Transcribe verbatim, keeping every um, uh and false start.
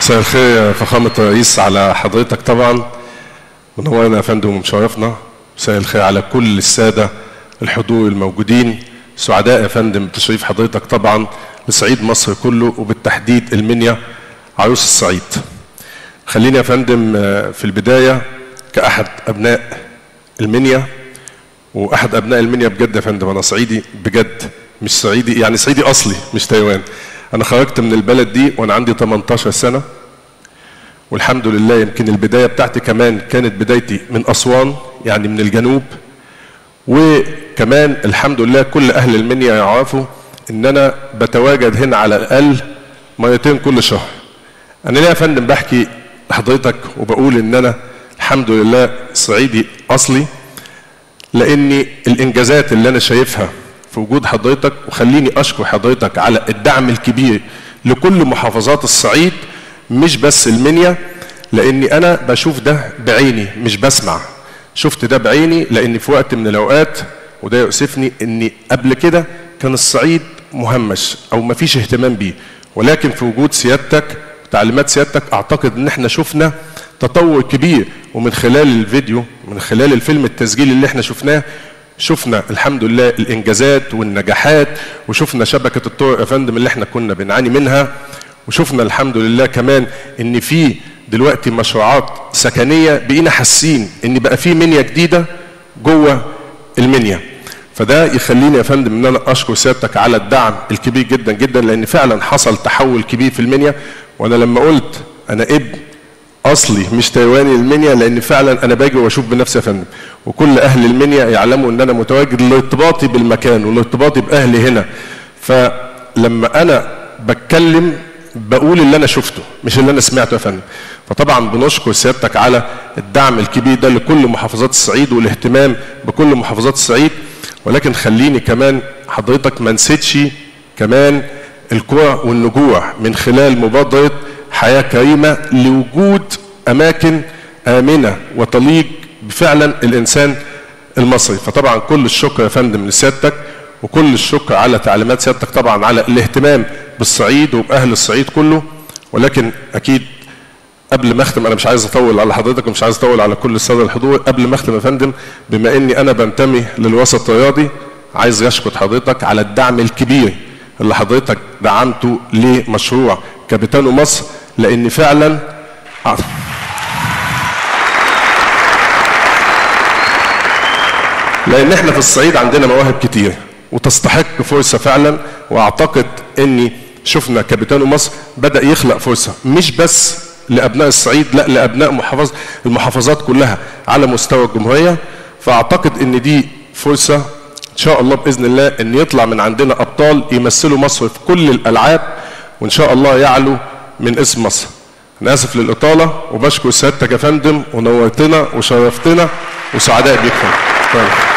مساء الخير يا فخامة الرئيس على حضرتك، طبعا منورنا يا فندم ومشرفنا. مساء الخير على كل السادة الحضور الموجودين، سعداء يا فندم بتشريف حضرتك طبعا لصعيد مصر كله وبالتحديد المنيا عروس الصعيد. خليني يا فندم في البداية كأحد أبناء المنيا وأحد أبناء المنيا بجد يا فندم، أنا صعيدي بجد، مش صعيدي يعني صعيدي أصلي مش تايوان. أنا خرجت من البلد دي وأنا عندي تمنتاشر سنة، والحمد لله يمكن البداية بتاعتي كمان كانت بدايتي من أسوان يعني من الجنوب، وكمان الحمد لله كل أهل المنيا يعرفوا إن أنا بتواجد هنا على الأقل مرتين كل شهر. أنا ليه يا فندم بحكي لحضرتك وبقول إن أنا الحمد لله صعيدي أصلي؟ لأن الإنجازات اللي أنا شايفها في وجود حضرتك، وخليني أشكر حضرتك على الدعم الكبير لكل محافظات الصعيد مش بس المنيا، لأني أنا بشوف ده بعيني مش بسمع. شفت ده بعيني لأني في وقت من الأوقات، وده يؤسفني، إني قبل كده كان الصعيد مهمش أو مفيش اهتمام بيه، ولكن في وجود سيادتك وتعليمات سيادتك أعتقد إن إحنا شفنا تطور كبير. ومن خلال الفيديو من خلال الفيلم التسجيلي اللي إحنا شفناه، شفنا الحمد لله الإنجازات والنجاحات، وشفنا شبكة الطرق يا فندم اللي إحنا كنا بنعاني منها، وشفنا الحمد لله كمان إن في دلوقتي مشروعات سكنية بقينا حاسين إن بقى في منيا جديدة جوه المنيا. فده يخليني يا فندم إن أنا أشكر سيادتك على الدعم الكبير جدا جدا، لأن فعلا حصل تحول كبير في المنيا. وأنا لما قلت أنا ابن أصلي مش تايواني المنيا، لأن فعلا أنا باجي وأشوف بنفسي يا فندم، وكل أهل المنيا يعلموا إن أنا متواجد لارتباطي بالمكان ولارتباطي بأهلي هنا. فلما أنا بتكلم بقول اللي أنا شفته مش اللي أنا سمعته يا فندم. فطبعا بنشكر سيادتك على الدعم الكبير ده لكل محافظات الصعيد والاهتمام بكل محافظات الصعيد. ولكن خليني كمان حضرتك ما نسيتش كمان القرى والنجوع من خلال مبادرة حياة كريمة لوجود أماكن آمنة وتليق بفعلا الإنسان المصري. فطبعا كل الشكر يا فندم لسيادتك، وكل الشكر على تعليمات سيادتك طبعا على الاهتمام بالصعيد وبأهل الصعيد كله. ولكن أكيد قبل ما أختم، أنا مش عايز أطول على حضرتك ومش عايز أطول على كل السادة الحضور، قبل ما أختم يا فندم بما إني أنا بنتمي للوسط الرياضي، عايز أشكر حضرتك على الدعم الكبير اللي حضرتك دعمته لمشروع كابيتانو مصر، لأن فعلا لأن احنا في الصعيد عندنا مواهب كتير وتستحق فرصة فعلا. وأعتقد إني شفنا كابيتانو مصر بدأ يخلق فرصة مش بس لأبناء الصعيد، لا لأبناء محافظ المحافظات كلها على مستوى الجمهورية. فأعتقد إن دي فرصة إن شاء الله بإذن الله إن يطلع من عندنا أبطال يمثلوا مصر في كل الألعاب، وإن شاء الله يعلو من اسم مصر. أنا آسف للإطالة وبشكر سيادتك يا فندم، ونورتنا وشرفتنا وسعداء بيك.